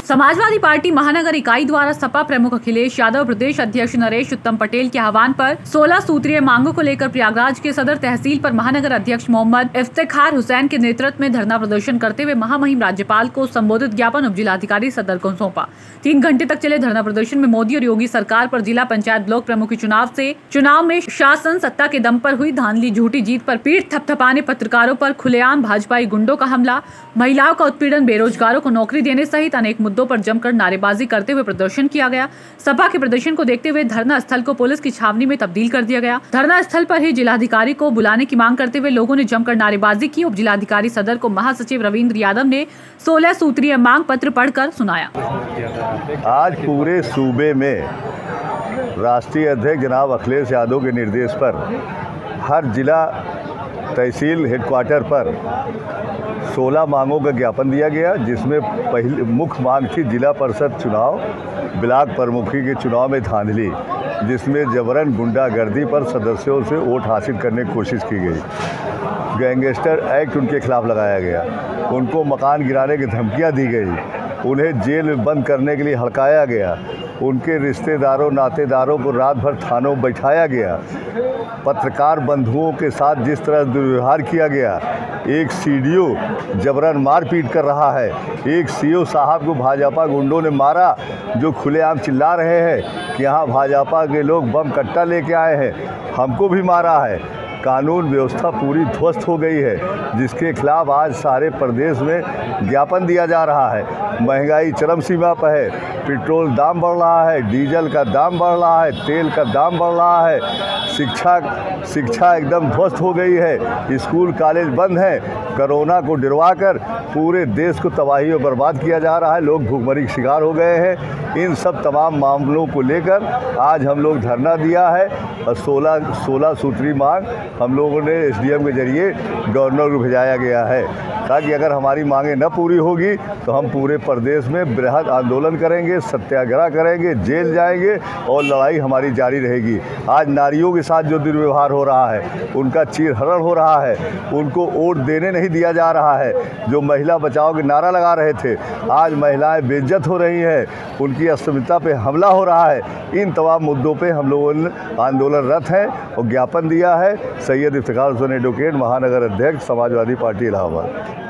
Samajwadi party महानगर इकाई द्वारा सपा प्रमुख अखिलेश यादव, प्रदेश अध्यक्ष नरेश उत्तम पटेल के आह्वान पर 16 सूत्रीय मांगों को लेकर प्रयागराज के सदर तहसील पर महानगर अध्यक्ष मोहम्मद इफ्तिखार हुसैन के नेतृत्व में धरना प्रदर्शन करते हुए महामहिम राज्यपाल को संबोधित ज्ञापन उप जिलाधिकारी सदर को सौंपा। 3 घंटे तक चले धरना प्रदर्शन में मोदी और योगी सरकार पर जिला पंचायत ब्लॉक प्रमुख के चुनाव में शासन सत्ता के दम पर हुई धांधली, झूठी जीत पर पीठ थपथपाने, पत्रकारों पर खुलेआम भाजपाई गुंडों का हमला, महिलाओं का उत्पीड़न, बेरोजगारों को नौकरी देने सहित अनेक मुद्दों पर जमकर नारेबाजी करते हुए प्रदर्शन किया गया। सपा के प्रदर्शन को देखते हुए धरना स्थल को पुलिस की छावनी में तब्दील कर दिया गया। धरना स्थल पर ही जिलाधिकारी को बुलाने की मांग करते हुए लोगों ने जमकर नारेबाजी की। उप जिलाधिकारी सदर को महासचिव रविंद्र यादव ने 16 सूत्रीय मांग पत्र पढ़कर सुनाया। आज पूरे सूबे में राष्ट्रीय अध्यक्ष जनाब अखिलेश यादव के निर्देश पर हर जिला तहसील हेडक्वार्टर पर 16 मांगों का ज्ञापन दिया गया, जिसमें पहली मुख्य मांग थी जिला परिषद चुनाव, ब्लॉक प्रमुखी के चुनाव में धांधली, जिसमें जबरन गुंडागर्दी पर सदस्यों से वोट हासिल करने की कोशिश की गई। गैंगस्टर एक्ट उनके खिलाफ लगाया गया, उनको मकान गिराने की धमकियां दी गई, उन्हें जेल में बंद करने के लिए हड़काया गया, उनके रिश्तेदारों नातेदारों को रात भर थानों में बैठाया गया, पत्रकार बंधुओं के साथ जिस तरह दुर्व्यवहार किया गया, एक सीडीओ जबरन मारपीट कर रहा है, एक सीओ साहब को भाजपा गुंडों ने मारा, जो खुलेआम चिल्ला रहे हैं कि यहाँ भाजपा के लोग बम कट्टा लेके आए हैं, हमको भी मारा है। कानून व्यवस्था पूरी ध्वस्त हो गई है, जिसके खिलाफ आज सारे प्रदेश में ज्ञापन दिया जा रहा है। महंगाई चरम सीमा पर है, पेट्रोल दाम बढ़ रहा है, डीजल का दाम बढ़ रहा है, तेल का दाम बढ़ रहा है, शिक्षा एकदम ध्वस्त हो गई है, स्कूल कॉलेज बंद हैं, कोरोना को डरवा कर पूरे देश को तबाही और बर्बाद किया जा रहा है, लोग भूखमरी के शिकार हो गए हैं। इन सब तमाम मामलों को लेकर आज हम लोग धरना दिया है और 16 सूत्री मांग हम लोगों ने एसडीएम के जरिए गवर्नर को भेजाया गया है, ताकि अगर हमारी मांगें न पूरी होगी तो हम पूरे प्रदेश में बृहद आंदोलन करेंगे, सत्याग्रह करेंगे, जेल जाएंगे और लड़ाई हमारी जारी रहेगी। आज नारियों के साथ जो दुर्व्यवहार हो रहा है, उनका चीरहरण हो रहा है, उनको वोट देने नहीं दिया जा रहा है। जो महिला बचाओ के नारा लगा रहे थे, आज महिलाएं बेइज्जत हो रही हैं, उनकी अस्मिता पे हमला हो रहा है। इन तमाम मुद्दों पे हम लोगों ने आंदोलनरत हैं और ज्ञापन दिया है। सैयद इफ्तिखार हुसैन एडवोकेट, महानगर अध्यक्ष, समाजवादी पार्टी इलाहाबाद।